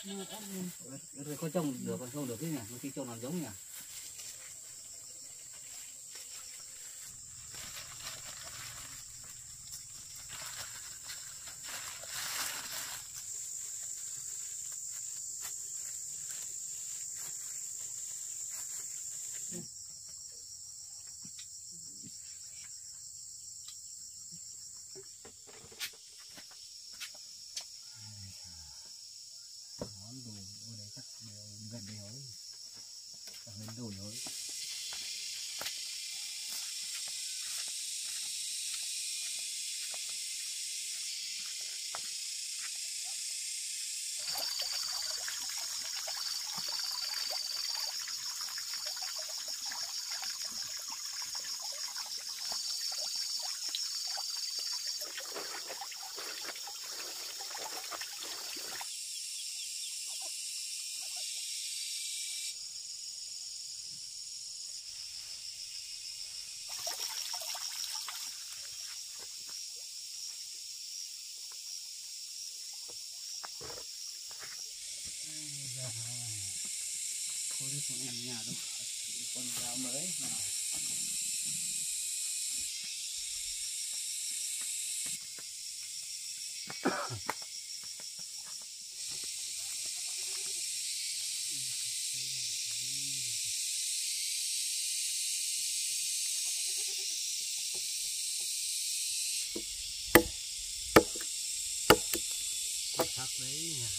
Rồi có trồng được còn không được thế nhỉ? Một khi trồng làm giống nhỉ? Gần đây rồi, gần đủ rồi. Thôi đi con em nhà đâu, con rau mới nào. Thắc đấy nha.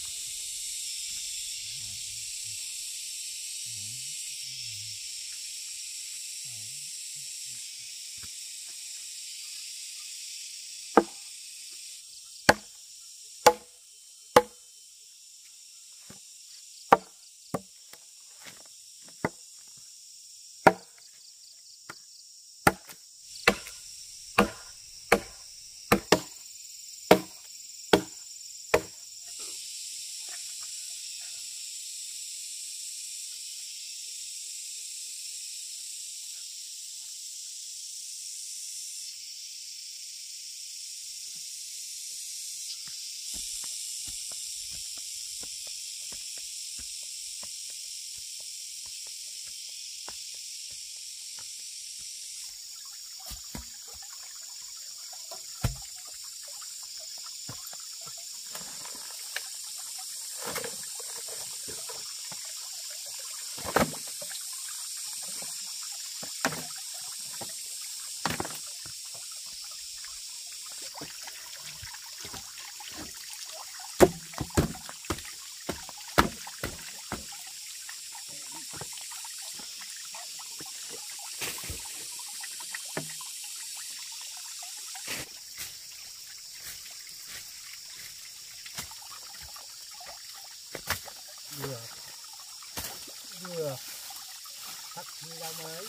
Được thắt ra mới.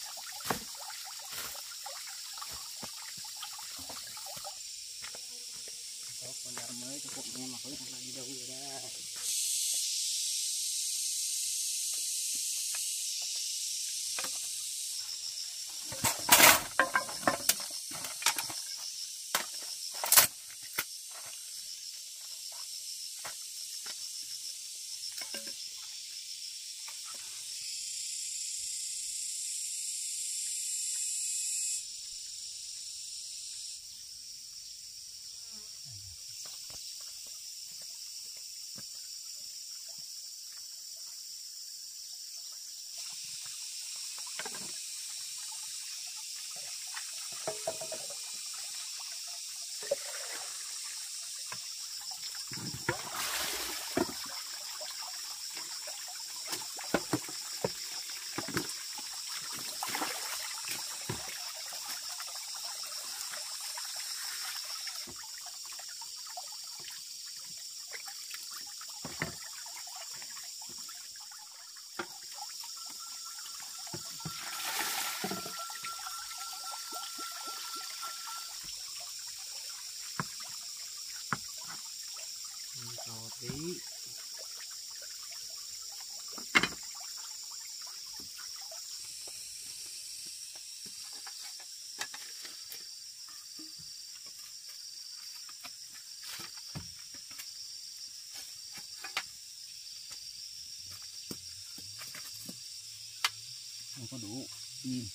Có con ra mới cho cụm em mà không biết là đi đâu rồi đó. Tí có đủ nhìn.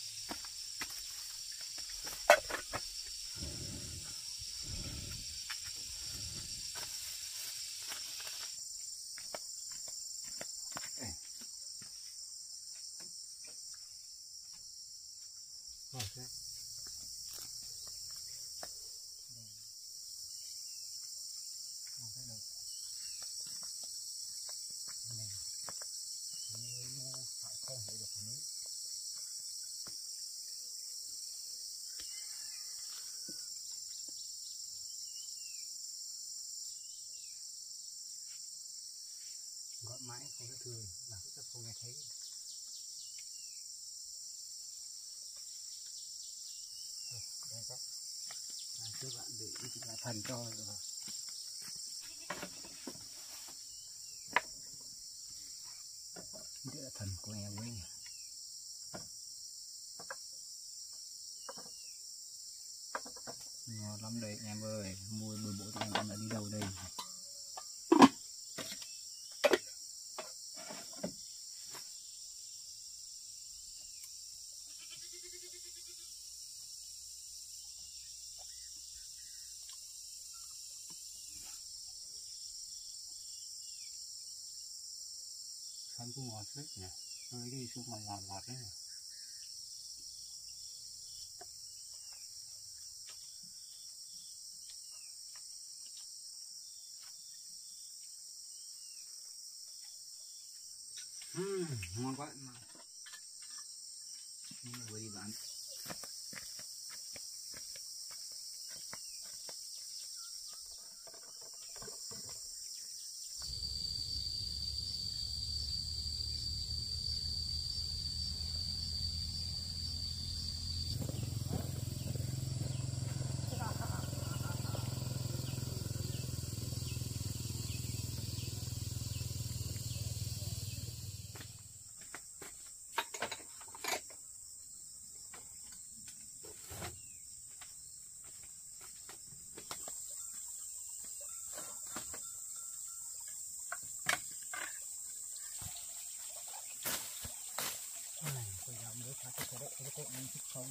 Okay. Gọi mãi không có thường mà cũng không nghe thấy. Đây các trước bạn để là thần cho rồi. Đây là thần của em ấy. Ngon lắm đây em ơi, mua bừa bộ cho em đã đi đâu đây. Ăn cũng ngọt phết nhỉ, hơi đi xuống mà ngọt ngọt đấy. Ngon quá mà. Nhưng mà vừa đi bán. Cái anh thích không?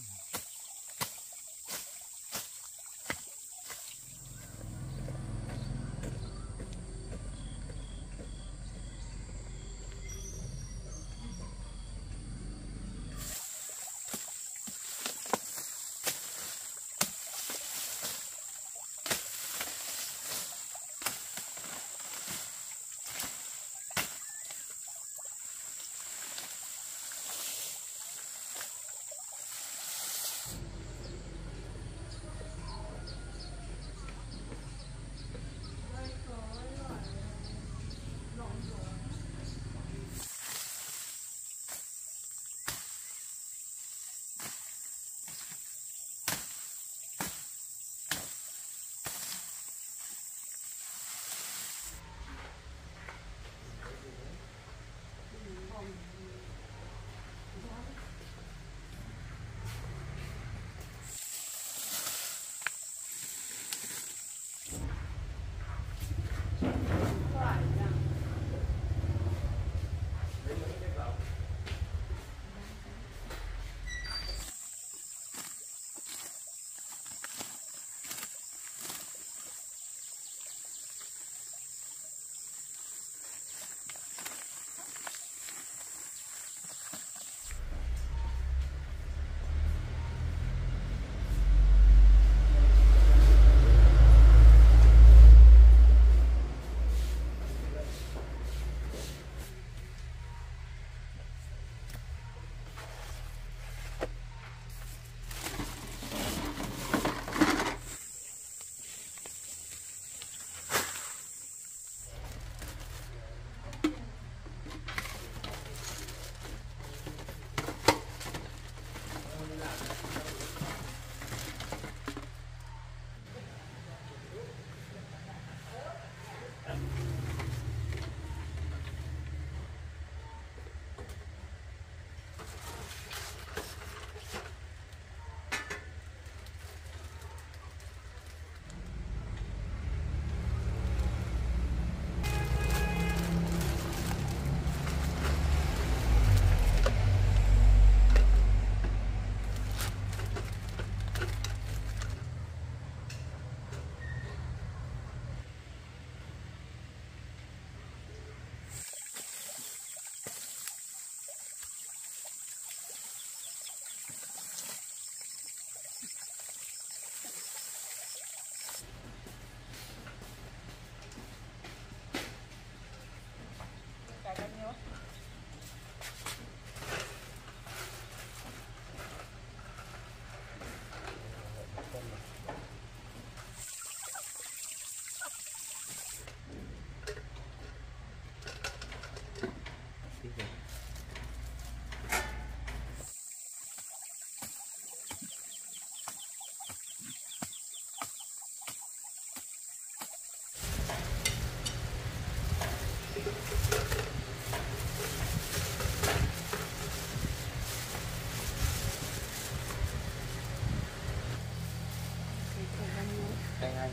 Đây anh.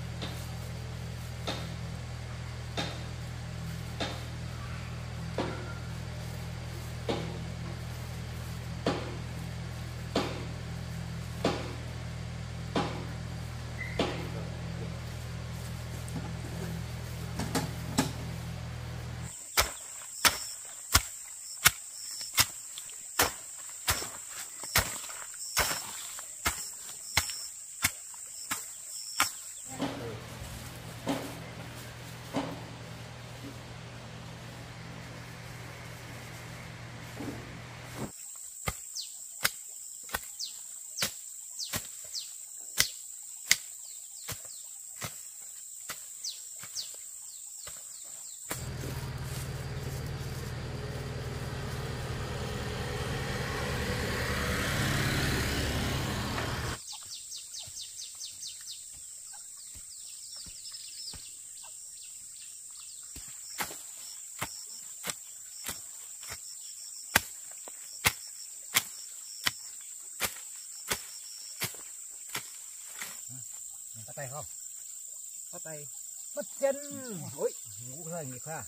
Bắt tay không? Bắt tay. Bắt chân. Ôi, ngủ hơi nghịch ha.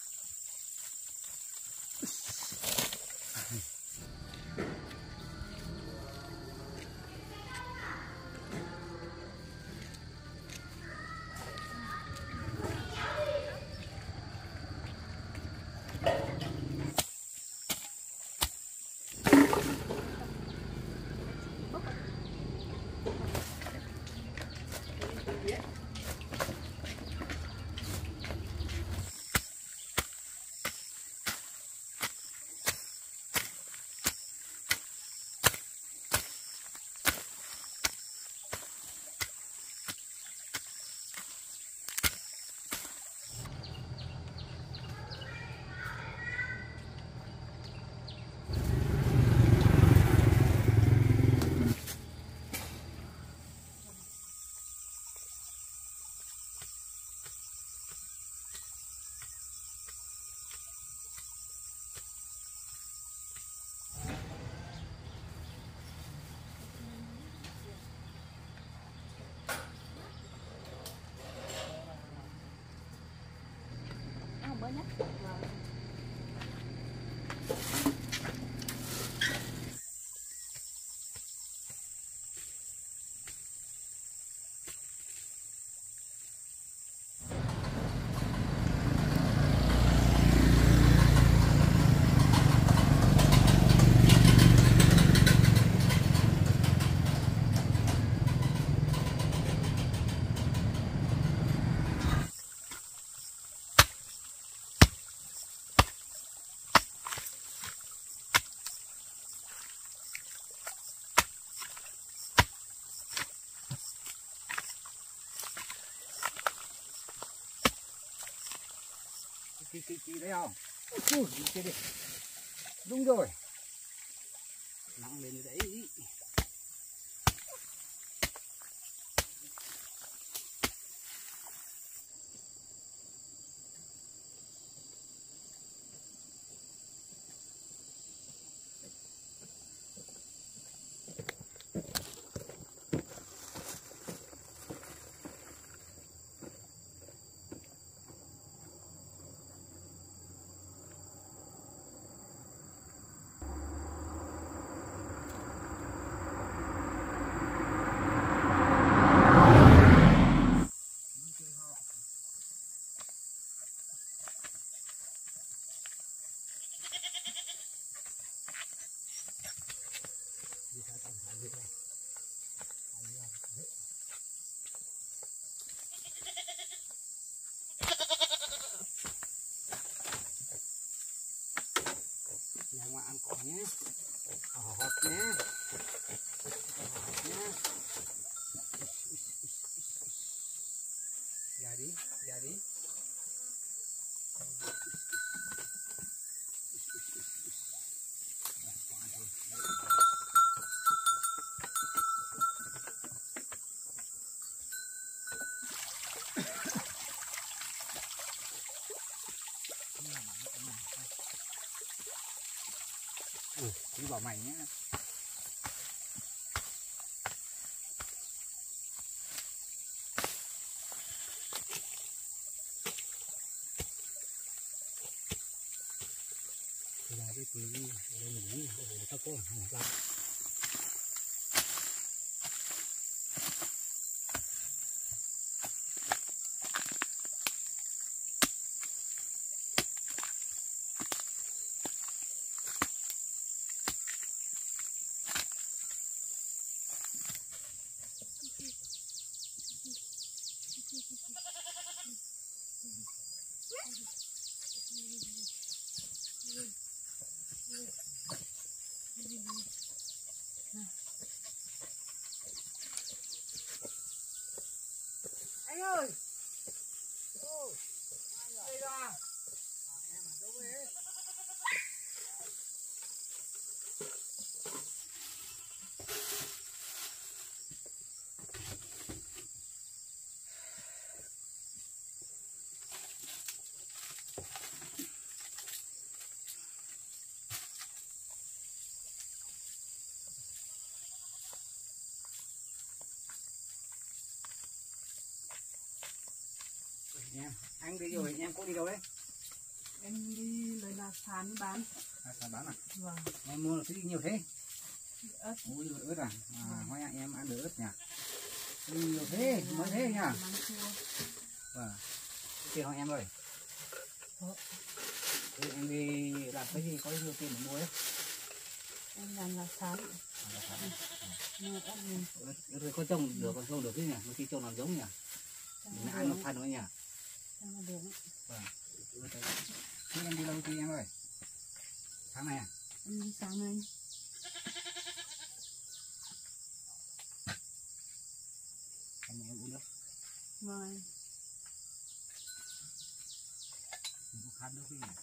Kì đấy không? Ui, đi. Đúng rồi. Nặng lên đấy. Nhà ngoại ăn cỏ nhé, hột nhé, hột nhé. Ra đi, ra đi. Đi bảo mày nhé. là cái gì đây mình để các cô làm. Anh ơi, đây ra. Em ở đâu vậy? Anh đi rồi, em có đi đâu đấy? Em đi lấy là sán bán. Sán bán à? Vâng. Em mua cái gì nhiều thế? Ớt. Ui, ớt à? Hoa em ăn được ớt nhỉ? Nhiều thế, mới thế nhỉ? Vâng. Tiền hỏi em rồi. Thế em đi làm cái gì, có nhiều tiền để mua ấy? Em làm là sán. Mua ớt mình. Ớt có trồng được, còn trồng được thế nhỉ? Một khi trồng làm giống nhỉ? Để ăn nó phân nữa nhỉ? Trồng được. Vâng. Thế em đi đâu thì em ơi? Sáng này à? Em đi sáng nay. Em uống nước. Vâng. Mình có khát nước cái gì?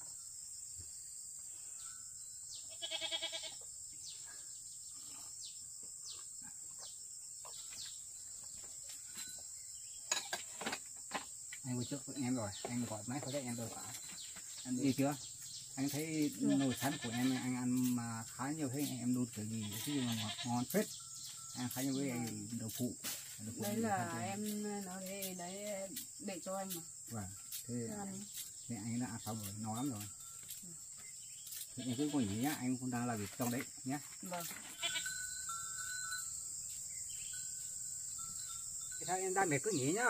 Anh vừa trước em rồi, anh gọi máy thôi đấy em rồi phải. Anh đi chưa? Anh thấy nồi sắn của em anh ăn mà khá nhiều thế, em đun kiểu gì cái gì mà ngon phết. Anh khá nhiều với đậu phụ. Đấy là em nói thế đấy để cho anh mà. Vâng. Thế anh đã ăn xong rồi, no lắm rồi. Thì em cứ nghỉ nhá, anh cũng đang làm việc trong đấy nhé. Vâng. Thế thôi em đang mệt cứ nghỉ nhá.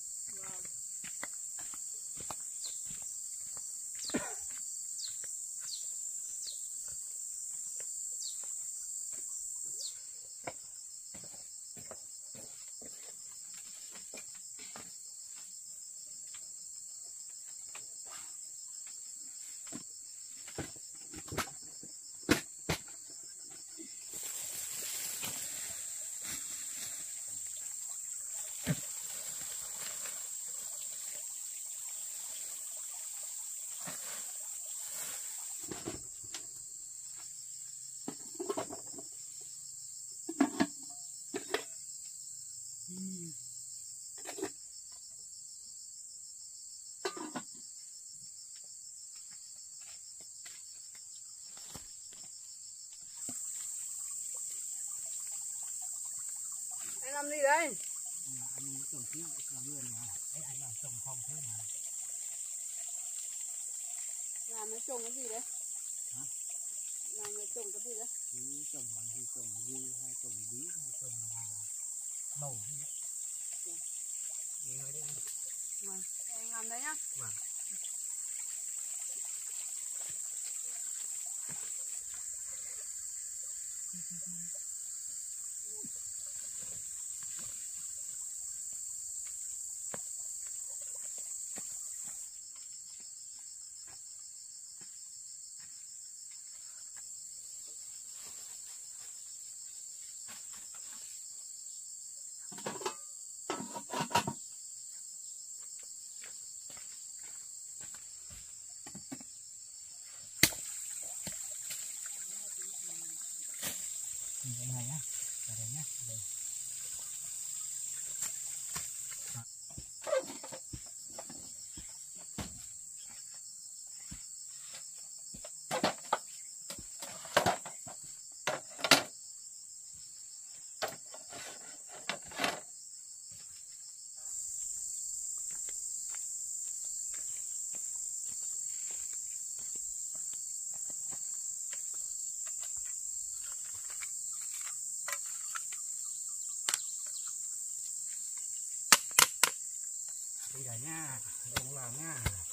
Anh làm gì đấy? Anh trồng tí làm vườn mà. Đấy anh làm trồng không thế mà. Làm nó trồng cái gì đấy? Hả? Làm nó trồng cái gì đấy? Cứ trồng bằng hay trồng dưa hay trồng bí hay trồng bầu gì đấy. Nghỉ ngơi đi anh. Vâng. Anh làm đấy nhá. Vâng. Bây giờ nha, đừng làm nha.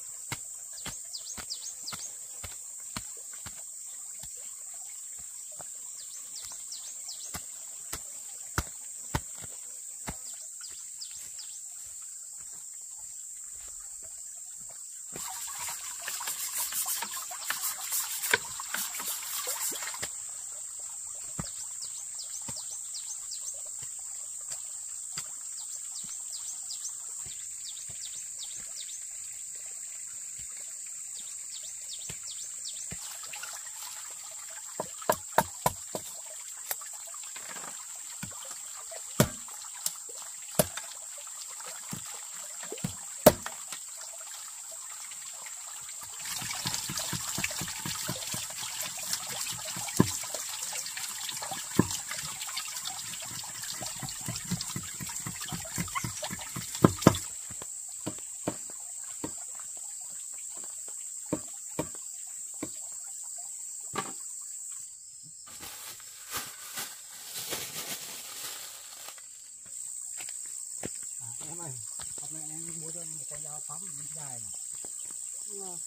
Em ơi, hôm nay em mua cho em một con dao phóng dài này. Vâng.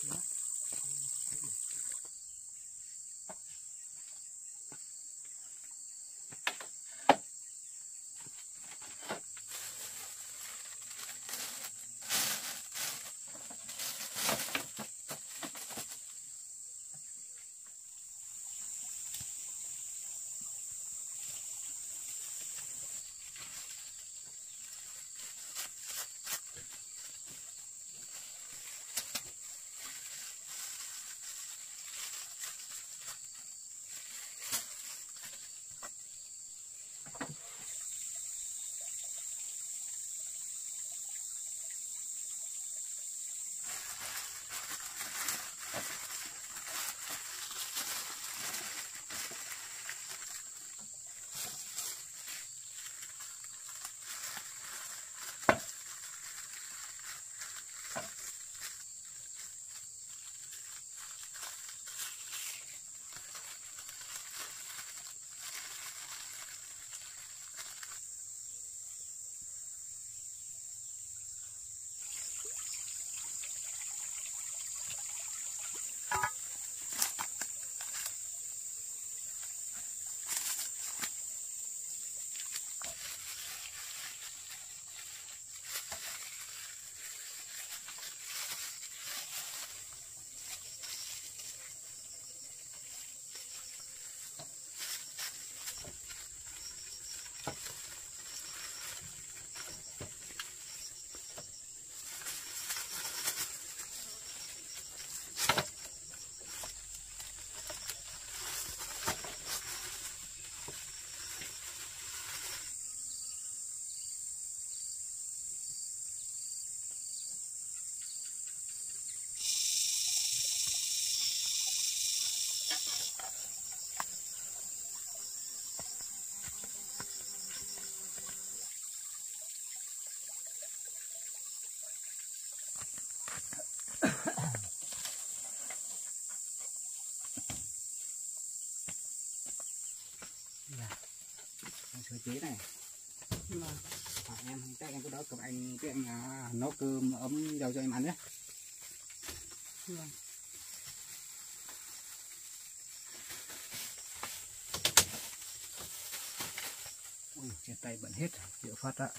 Sơ chế này. Em chắc em cứ đó cầm anh cái anh nấu cơm ấm dầu cho em ăn nhé. Ui, trên tay bận hết, chịu phát ạ.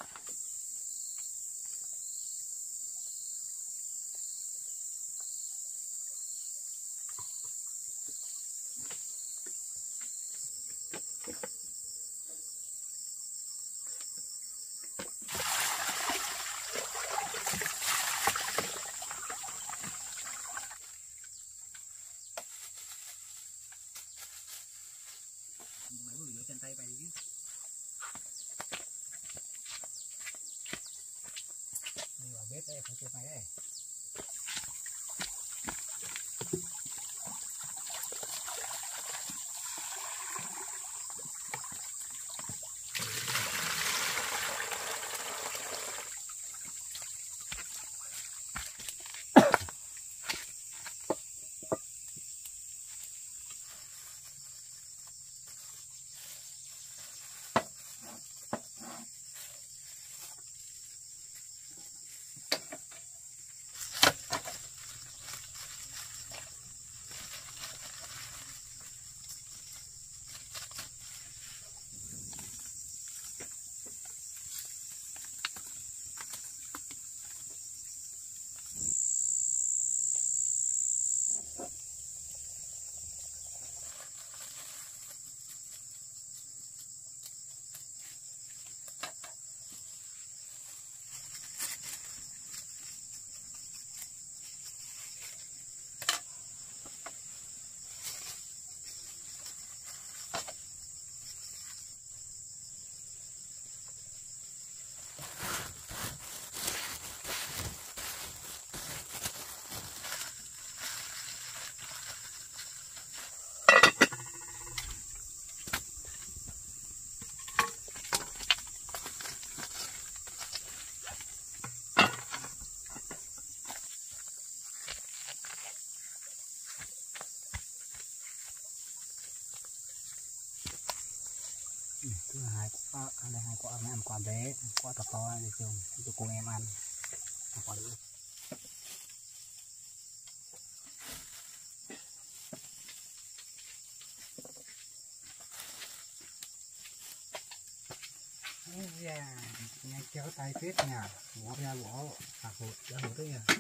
Trên tay vậy chứ. Đi vào bếp đây, phải trên tay đây. hai quả này ăn quả bé quả to to này chồng tụi cô em ăn quả nữa. Nghe kéo tay phết nha, bỏ ra bỏ hạt hột ra hột đấy nha.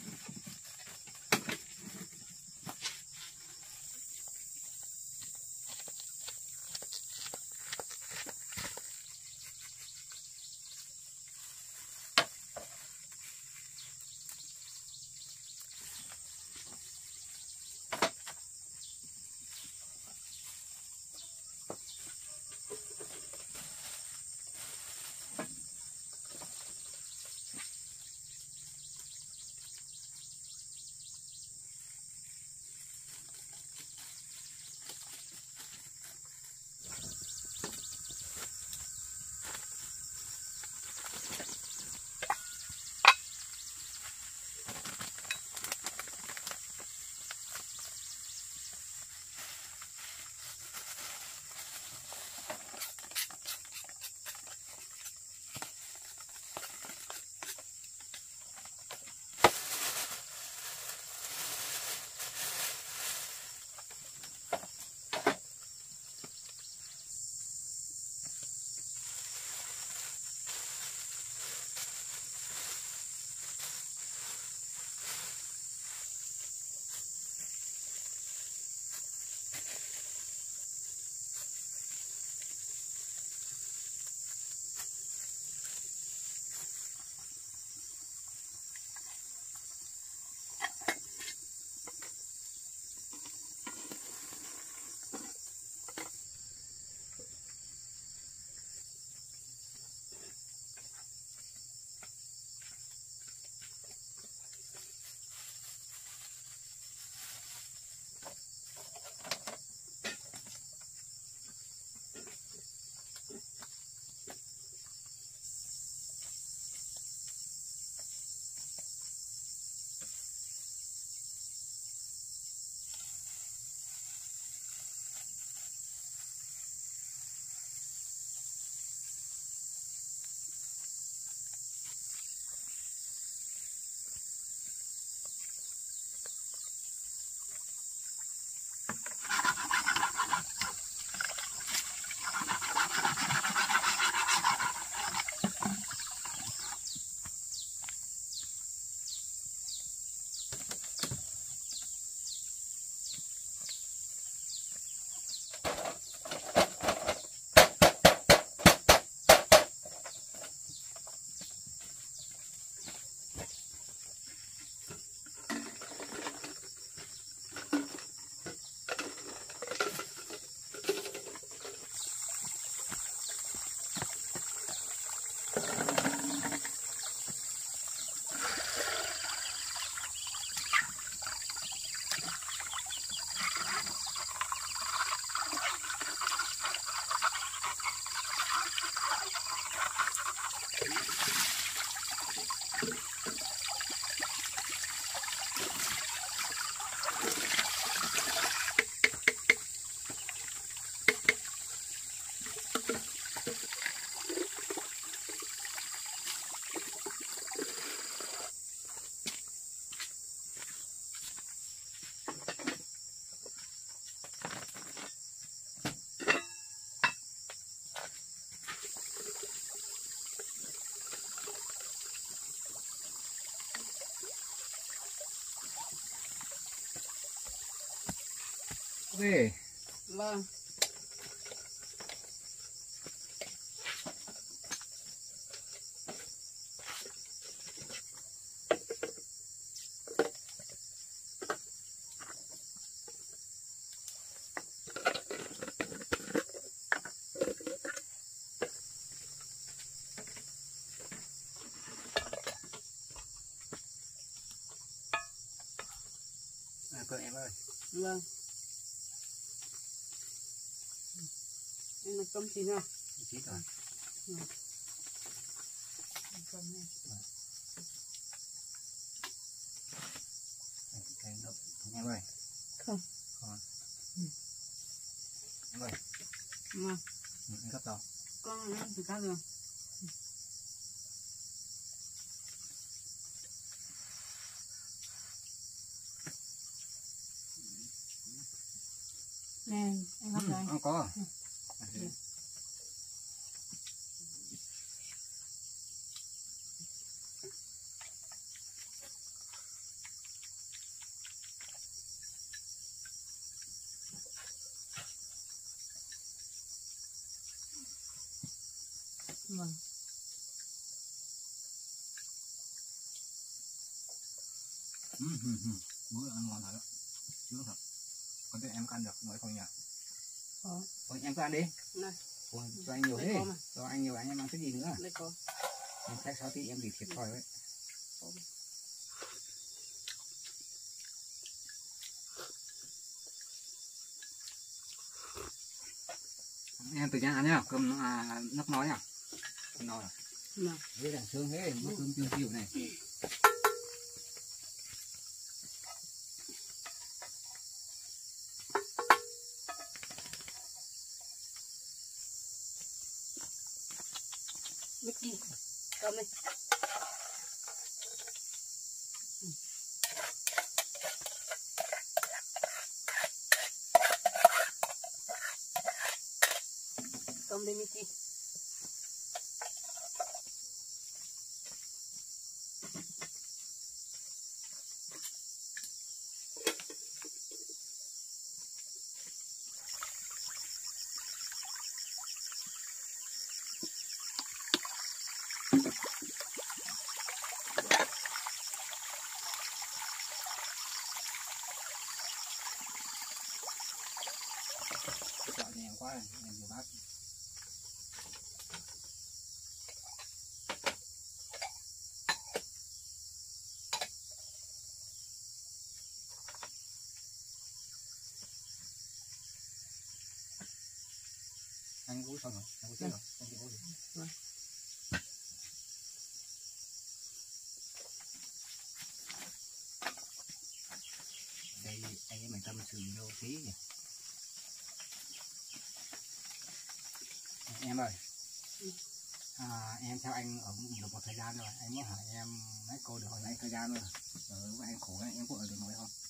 Về. Vâng. Con em ơi. Vâng. Em là cơm chín à? Chín rồi. Cơm này. Cái đậu em ơi. Không. Còn. Em ơi. Vâng. Em gấp đâu? con từ cá rồi. Nè, anh hấp rồi. Không có. Vâng. Bữa ăn ngon thật đó. Sướng thật. Còn thế em có ăn được nói không nhỉ? Thôi em cứ ăn đi. Này. Ôi, cho anh nhiều thế. Cho anh nhiều anh em ăn cái gì nữa? Đây có. Em khách 6 tí em bị thiệt thòi đấy. Em từ nhà ăn nhá, cơm nước nói à? Cơm nói à? Thế là sướng thế, bữa cơm chiều chiều này. Mickey, cơm đi. Cơm đi Mickey. Chọn nhiều quá, em vừa bát. Anh uống xong rồi, anh uống chết rồi, anh uống gì? Vâng. Đây anh em mình tâm sự đâu tí nhỉ? Em ơi, em theo anh ở được một thời gian rồi, anh muốn hỏi em mấy câu được hỏi anh thời gian rồi. Lúc anh khổ em có ở được nói không?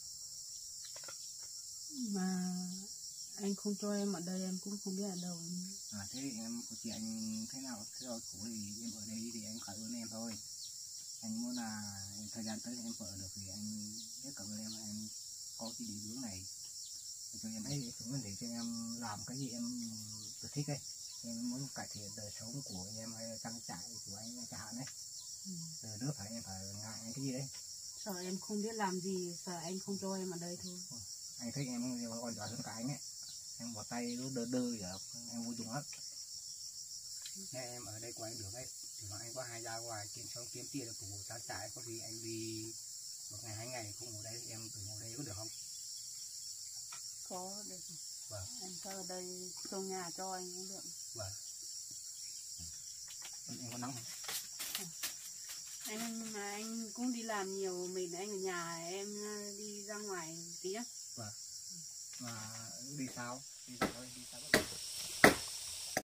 Mà anh không cho em ở đây em cũng không biết ở đâu. Thế thì em chị anh thế nào khổ thì em ở đây thì anh cảm ơn em thôi. Anh muốn là thời gian tới em ở được thì anh rất cảm ơn em có cái định hướng này cho em thấy cũng để cho em làm cái gì em thích ấy. Em muốn cải thiện đời sống của em hay trang trại của anh chẳng hạn đấy. Từ nước phải em phải ngại cái gì đấy. Sợ em không biết làm gì, sợ anh không cho em ở đây thôi. Anh thấy em còn giỏi hơn cả anh ấy. Em bỏ tay nó đơ đơ vậy, em vui chung hết. Nếu em ở đây của anh được ấy, thì mà anh có hay ra ngoài kiếm sống kiếm tiền phục vụ trang trại, có khi anh đi một ngày 2 ngày không ngủ đây thì em tự ngủ đây có được không? Có được. Vâng. Em có ở đây trong nhà cho anh cũng được. Vâng. Em có nóng không? Anh cũng đi làm nhiều, mình anh ở nhà, em đi ra ngoài tí á. Vâng. Mà đi sao? Đi sao?